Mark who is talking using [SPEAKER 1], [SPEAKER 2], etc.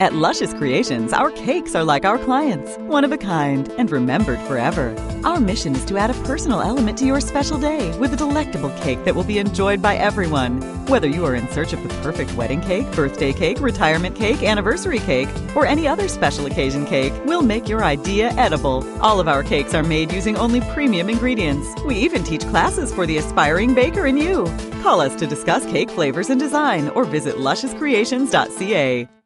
[SPEAKER 1] At Luscious Creations, our cakes are like our clients, one of a kind and remembered forever. Our mission is to add a personal element to your special day with a delectable cake that will be enjoyed by everyone. Whether you are in search of the perfect wedding cake, birthday cake, retirement cake, anniversary cake, or any other special occasion cake, we'll make your idea edible. All of our cakes are made using only premium ingredients. We even teach classes for the aspiring baker in you. Call us to discuss cake flavors and design or visit lusciouscreations.ca.